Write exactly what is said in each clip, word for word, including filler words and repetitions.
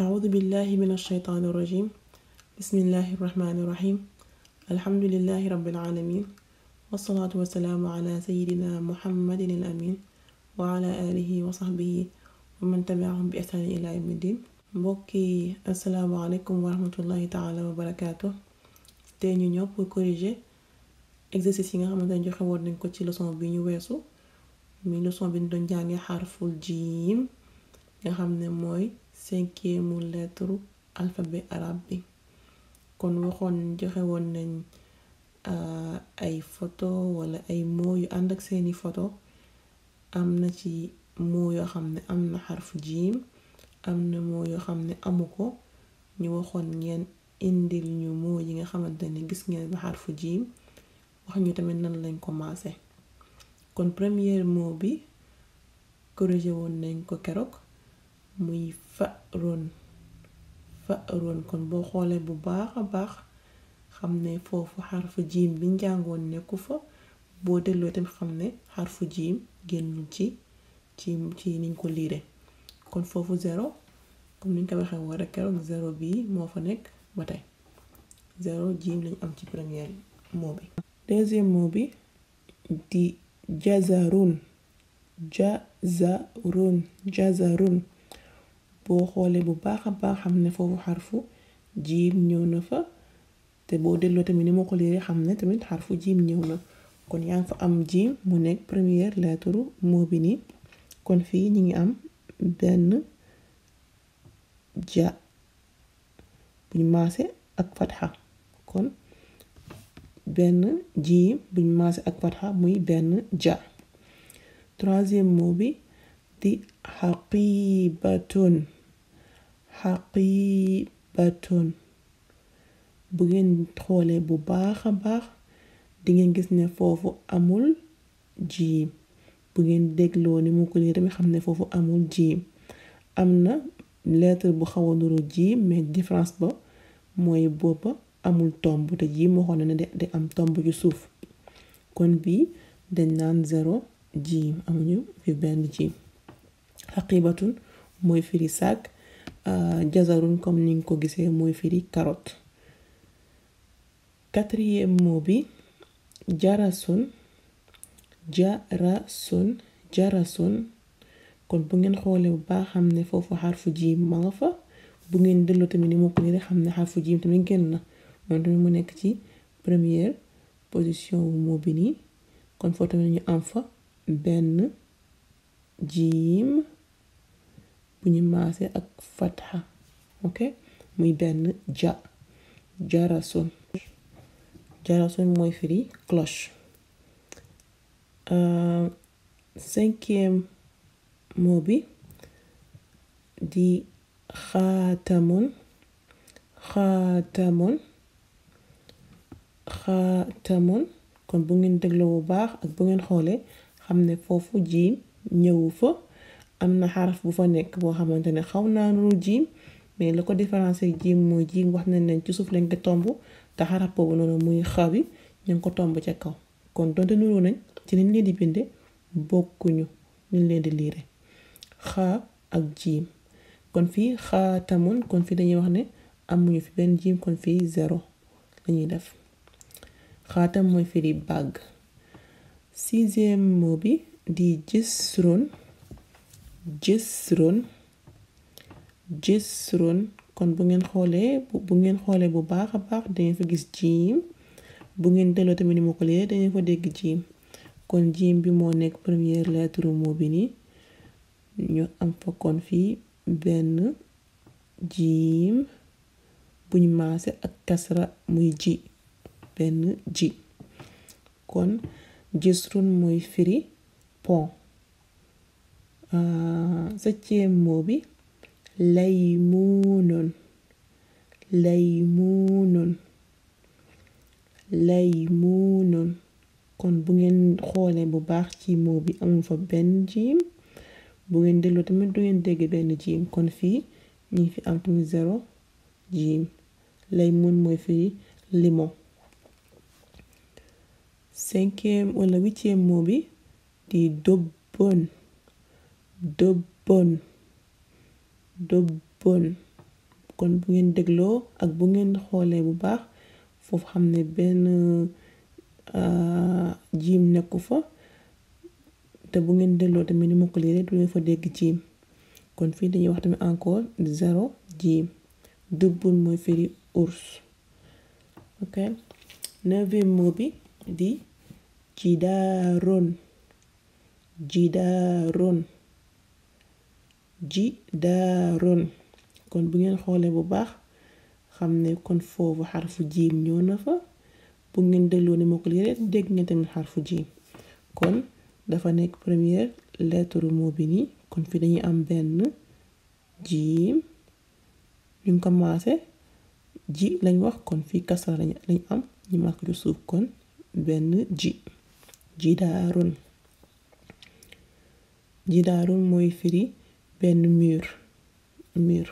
أعوذ بالله من الشيطان الرجيم بسم الله الرحمن الرحيم الحمد لله رب العالمين والصلاة والسلام على سيدنا محمد الأمين وعلى آله وصحبه ومن تبعهم بإحسان إلى يوم الدين. mbokki asalaamaaleykum wa rahmatullahi taala wa barakaatu. tey ñu ñëw pour corriger exercice yi nga xamante ne joxe woon nañ ko ci leçon bi ñu weesu mi leçon bi ñu doon jàngee xarful jiim nga xam ne mooy cinquième lettre alphabet arabe bi. kon waxoon joxe woon nañ ay photo wala ay mots yu ànd ak seeni photo. am na ci mots yoo xam ne am na xarfu jiim, am na mots yoo xam ne amu ko. ñu waxoon ngeen indil ñu mots yi nga xamante ne gis ngeen ba xarfu jiim, wax ñu tamit nan lañ commencé. kon premier mot bi corrigé woon nañ ko keroog muy fa'run fa'run. kon boo xoolee bu baax a baax xam ne foofu xarfu jiim bi njàngoon nekku fa. boo delloo tamit xam ne xarfu jiim génnul ci ci ci niñ ko liire. kon foofu zéro comme niñ ko waxee woon rek keroog zéro bii moo fa nekk ba tey. zéro jiim lañ am ci premier mot bi. deuxième mot bi di jazarun jazarun jazarun. boo xoolee bu baax a baax xam ne foofu xarfu jiim ñëw na fa, te boo delloo tamit ni ma ko liiree xam ne tamit xarfu jiim ñëw na. kon yaa ngi fa am jiim mu nekk première lettre mot bi nii. kon fii ñu ngi am benn ja buñ maase ak fatxa. kon benn jiim buñ maase ak fatxa muy benn ja. troisième mot bi di xaqibatun xaqibatun. bu ngeen xoolee bu baax a baax di ngeen gis ne foofu amul jiim. bu ngeen dégloo ni mu ko lii tamit xam ne foofu amul jiim. am na lettre bu xaw a nuru jiim mais différence ba mooy boppa amul tomb, te jiim waxoon na ne de am tomb ci suuf. kon bii dañ naan zéro jiim, amuñu fi benn jiim. xaqibatun mooy firi sac. jazarun comme ni nga ko gisee mooy firi carotte. quatrième mot bi jarasun jarasun jarasun. kon bu ngeen xoolee bu baax xam ne foofu xarfu jiim ma nga fa. bu ngeen delloo tamit ni moo ko nii rek xam ne xarfu jiim tamit génn na moom tamit mu nekk ci première position wu mot bi nii. kon foofu tamit ñu am fa benn jiim bu ñu maase ak fatxa. ok muy benn ja jarasun. jarasun mooy firi cloche. Euh, cinquième mot bi di xaatamun xaatamun xaatamun. kon bu ngeen dégloo bu baax ak bu ngeen xoolee xam ne foofu jiim ñëwu fa. am na xaraf bu fa nekk boo xamante ne xaw naa nuru jiim mais la ko différencier jiim mooy jiim wax nañ leen ci suuf lañ ko tomb, te xaraf boobu noonu muy xawi ñu ngi ko tomb ca kaw. kon donte nuru nañ ci niñ leen di binde bokkuñu niñ leen di liire xaa ak jiim. kon fii xaatamun, kon fii dañuy wax ne amuñu fi benn jiim, kon fii zéro lañuy def. xaatam mooy firi bague. sixième mot bi di jisrun jisrun jisrun. kon bu ngeen xoolee bu ngeen xoolee bu baax a baax dangeen fa gis jiim. bu ngeen delloo tamit ni ma ko liiree dangeen fa dégg jiim. kon jiim bi moo nekk première lettre mot bi nii. ñu am fa kon fii benn jiim buñ maase ak kasra muy ji benn ji. kon jisrun mooy firi pont. septième mot bi laymunun laymunun laymunun. kon bu ngeen xoolee bu baax ci mot bi amul fa benn jiim. bu ngeen delloo tamit du ngeen dégg benn jiim. kon fii ñu ngi fi am tamit zéro jiim. laymun mooy firi limon. cinquième wala huitième mot bi di dobbon dobbon dobbon. kon bu ngeen dégloo ak bu ngeen xoolee bu baax foofu xam ne benn jiim nekku fa te bu ngeen dégloo tamit ni ma ko lire du ngeen fa dégg jiim kon fii dañuy wax tamit encore zéro jiim. dubbun mooy firi ours. ok neuvième mot bi di jidaaron jidaaron jidaaron kon bu ngeen xoolee bu baax xam ne kon foofu xarfu jiim ñëw na fa bu ngeen dégloo ni ma ko lire dégg ngeen tamit xarfu jiim kon dafa nekk première lettre mot bi nii kon fii dañuy am benn jiim ñu commencé ji lañ wax kon fii kasra lañ lañ am ñu mark ci suuf kon benn ji jidaaron jidaaron mooy firi benn mur mur.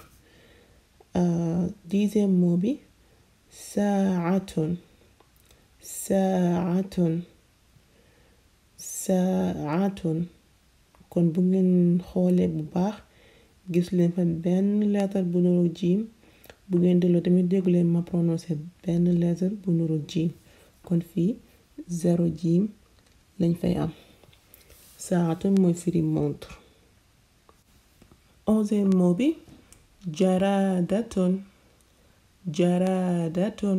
dixième mot bi saatun saatun saatun kon bu ngeen xoolee bu baax gis leen fa benn lettre bu nuru jiim bu ngeen dégloo tamit déggu leen ma prononcé benn lettre bu nuru jiim kon fii zéro jiim lañ fay am. saatun mooy firi montre. onzième mot bi jaradatun jaradatun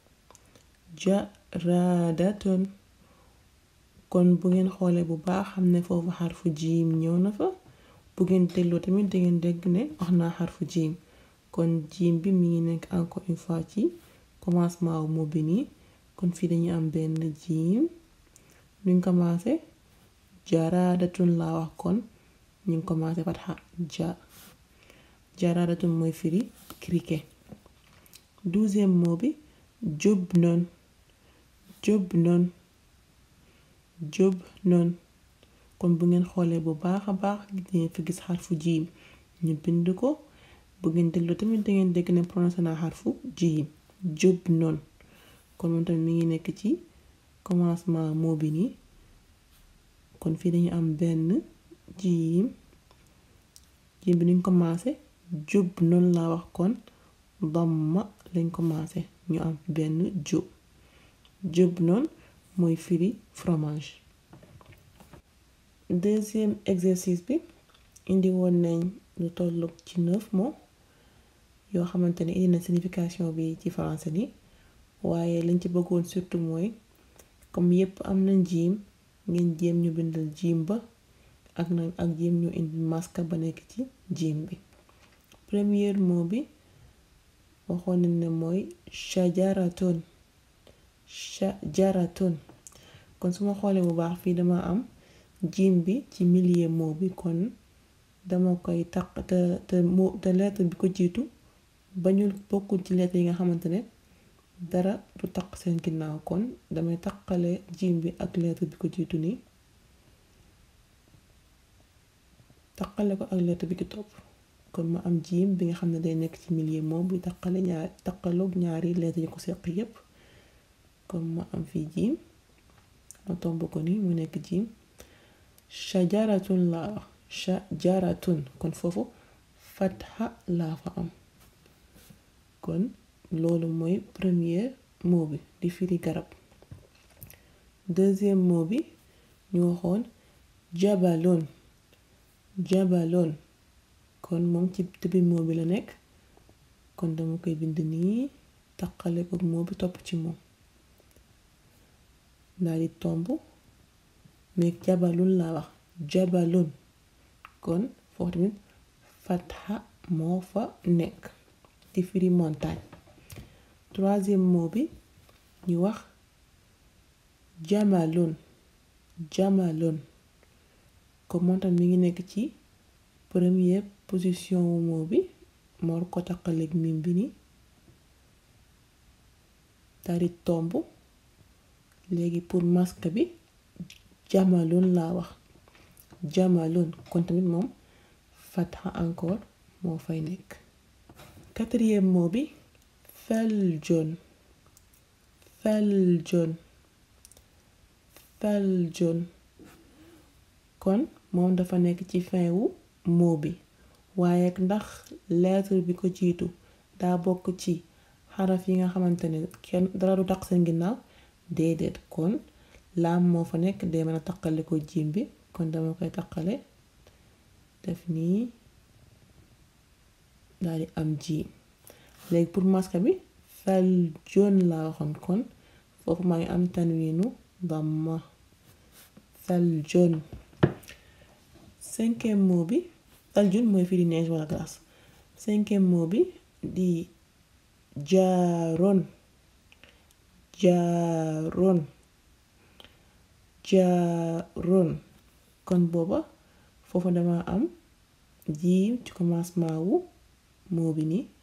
jaradatun kon bu ngeen xoolee bu baax xam ne foofu xarfu jiim ñëw na fa bu ngeen dégloo tamit da ngeen dégg ne wax naa xarfu jiim kon jiim bi mi ngi nekk encore une fois ci commencement wu mot bi nii kon fii dañuy am benn jiim ñu ngi commencé jaradatun laa wax kon ñu ngi commencé fatxa ja jaradatun mooy firi criquet. douzième mot bi jubnun jubnun jubnun kon bu ngeen xoolee bu baax a baax dingeen fi gis xarfu jiim ñu bind ko bu ngeen déglu tamit da ngeen dégg ne prononcé naa xarfu jiim jubnun kon moom tamit mi ngi nekk ci commencement mot bi nii kon fii dañu am benn jiim jiim bi nuñ commencé jubnun laa wax kon damma lañ commencé ñu am benn jub jubnun mooy firi fromage. deuxième exercice bi indi woon nañ lu tollu ci neuf mots yoo xamante ne indi na signification bi ci français ni waaye lañ ci bëggoon surtout mooy comme yépp am na jiim ngeen jéem ñu bindal jiim ba ak na ak jéem ñu indi maska ba nekk ci jiim bi. premier mot bi waxoon nañ ne mooy shajaratun shajaratun kon su ma xoolee bu baax fii dama am jiim bi ci milieu mot bi kon dama koy taq te te mot te lettre bi ko jiitu bañul bokkul ci lettre yi nga xamante ne dara du taq seen ginnaaw kon damay taqale jiim bi ak lettre bi ko jiitu nii taqale ko ak lettre bi ki topp kon ma am jiim bi nga xam ne day nekk ci milieu mot bi taqale ñaar taqaloog ñaari lettre yi ko seq yépp kon ma am fii jiim ma tomb ko ni mu nekk jiim shajaratun laa wax shajaratun kon foofu fatha laa fa am kon loolu mooy premier mot bi di firi garab. deuxième mot bi ñu waxoon jabalon jabalon kon moom ci tëbi mot bi la nekk kon dama koy bind nii taqale ko mot bi topp ci moom daal di tomb mais jabalun laa wax jabalun kon foofu tamit fatha moo fa nekk di firi montagne. troisième mot bi ñu wax jamalun jamalun comme moom tam mi ngi nekk ci première position wu mot bi moo ko taqaleeg mim bi ni daal di tomb léegi pour masque bi jamalun laa wax jamalun kon tamit moom fatha encore moo fay nekk. quatrième mot bi faljon faljon faljon kon moom dafa nekk ci fin wu mot bi waaye ndax lettre bi ko jiitu daa bokk ci xaraf yi nga xamante ne kenn dara du taq seen ginnaaw déedéet kon laam moo fa nekk day mën a taqale ko jiim bi kon dama koy taqale def nii daal di am jiim léegi pour maska bi fal jon laa waxoon kon foofu maa ngi am tanwiinu damma fal jon cinquième mot bi fal jon mooy firi neige wala glace cinquième mot bi di jaaroon jaaroon jaaroon kon booba foofu dama am jiim ci commencement wu moo bi nii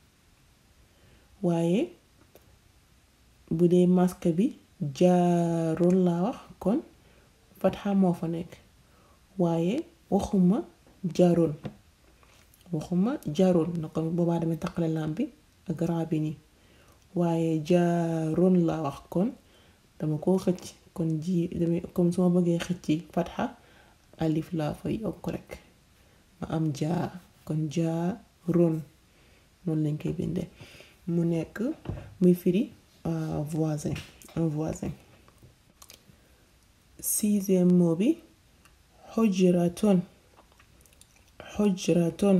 waaye bu dee maska bi jaaroon laa wax kon fatxa moo fa nekk waaye waxuma jaaroon waxuma jaaroon na kon boobaa damay taqale lam bi ak raa bi nii waaye jaaroon laa wax kon dama koo xëcc kon ji damay comme su ma bëggee xëcc fatxa alif laa fay yokk rek ma am jaa kon jaaroon noonu lañ koy bindee mu nekk muy firi voisin un voisin sixième mot bi xujraton xujraton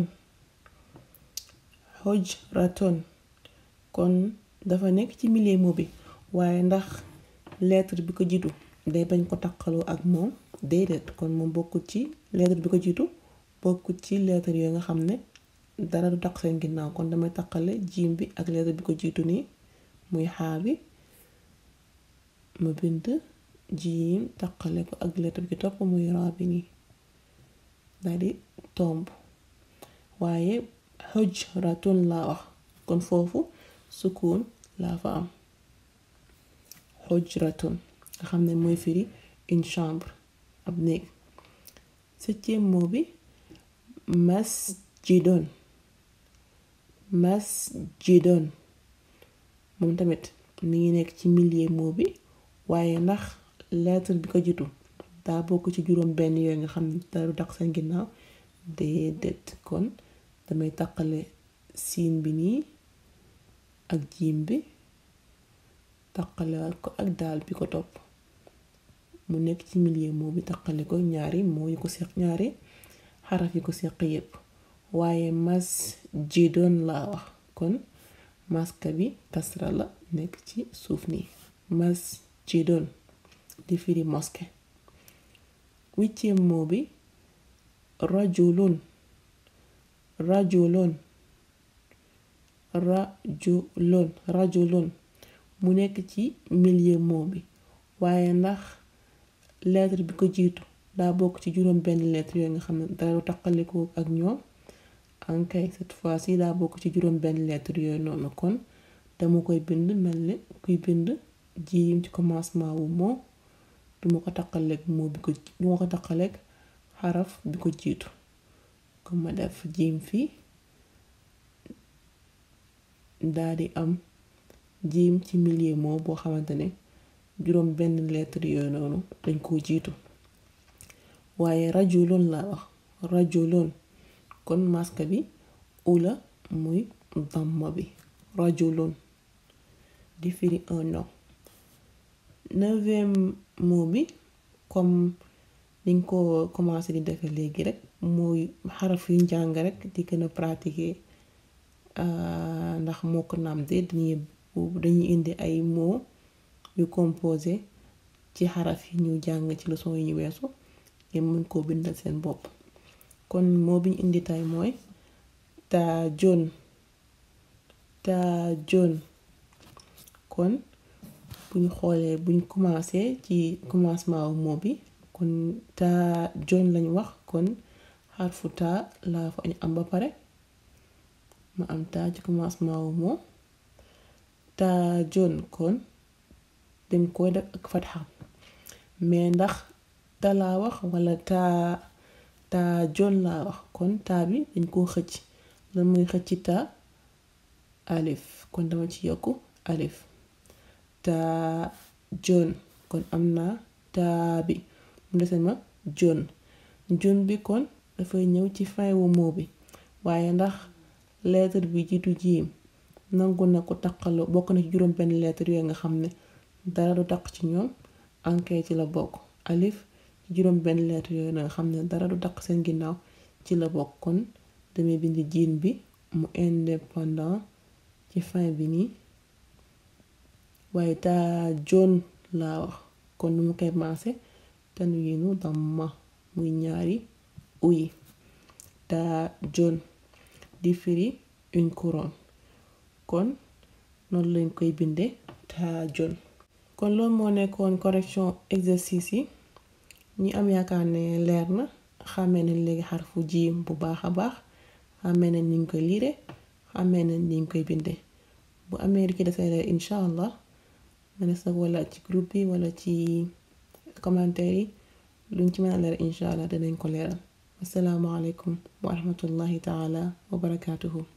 xujraton kon dafa nekk ci milieu mot bi waaye ndax lettre bi ko jiitu day bañ ko taqaloo ak moom déedéet kon moom bokkut ci lettre bi ko jiitu bokkut ci lettre yooyu nga xam ne dara du taq seen ginnaaw kon damay taqale jiim bi ak lettre bi ko jiitu nii muy xaa bi ma bind jiim taqale ko ak lettre bi ki topp muy raa bi nii daal di tomb waaye xujratun laa wax kon foofu sukun laa fa am xujratun nga xam ne mooy firi une chambre ab néeg septième mot bi masjidon masjidon moom tamit mi ngi nekk ci milieu mot bi waaye ndax lettre bi ko jiitu daa bokk ci juróom benn yooyu nga xam ne dara du taq seen ginnaaw déedéet kon damay taqale siin bi nii ak jiim bi taqale ko ak daal bi ko topp mu nekk ci milieu mot bi taqale ko ñaari moo yu ko seq ñaari xaraf yi ko seq yépp waaye masjidon laa wax kon maska bi kasra la nekk ci suuf nii masjidon di firi mosquée huitième mot bi rajulun rajulun rajulun rajulun mu nekk ci milieu mot bi waaye ndax lettre bi ko jiitu daa bokk ci juróom benn lettre yooyu nga xam ne dara taqalikoo ak ñoom ankay cette fois ci daa bokk ci juróom benn lettre yooyu noonu kon dama koy bind mel ni kuy bind jiim ci commencement wu moo duma ko taqaleeg moo bi ko duma ko taqaleeg xaraf bi ko jiitu comme ma def jiim fii daa di am jiim ci milieu moo boo xamante ne juróom benn lettre yooyu noonu dañ koo jiitu waaye rajulun laa wax rajulun kon maska bi ula muy damma bi rajulun di firi un nom neuvième mot bi comme niñ ko commencé di defe léegi rek mooy xaraf yu njàng rek di gën a pratiquer ndax moo ko naam de dañuy dañuy indi ay mots yu composé ci xaraf yi ñu jàng ci leçon yi ñu weesu ngeen mën koo bindal seen bopp kon moo bi ñu indi tay mooy taajon taajon kon buñ xoolee buñ commencé ci commencement wu moo bi kon taajon lañ wax kon xarfu taa laa fa am ba pare ma am taa ci commencement wu moo taajon kon dañ koy def ak fatxa mais ndax ta laa wax wala taa taa jon laa wax kon taa bi dañ koo xëcc lan muy xëcc taa alif kon dama ci yokku alif taa jon kon am naa taa bi mu dese ma jon jon bi kon dafay ñëw ci fin wu moo bi waaye ndax lettre bi jiitu jiim nangu na ko taqaloo bokk na ci juróom benn lettre yooyu nga xam ne dara du taq ci ñoom ankay ci la bokk alif ci juróom benn lettre yooyu nga xam ne dara du taq seen ginnaaw ci la bokk kon damay bind jiin bi mu indépendant ci fin bi nii waaye taa jon laa wax kon nu mu koy maase tanwiinu damma muy ñaari uyi taa jon di firi une couronne kon noonu lañ koy binde taa jon kon loolu moo nekkoon correction exercice yi ñi am yaakaar ne leer na xàmmee nañ léegi xarfu jiim bu baax a baax xàmmee nañ niñ koy liire xàmmee nañ niñ koy binde bu amee li ci desee leer incha allah ma ne sa wala ci groupe bi wala ci commentaire yi luñ ci mën a leer incha allah dinañ ko leeral assalaamu aleykum wa rahmatullahi taala wa barakaatuhu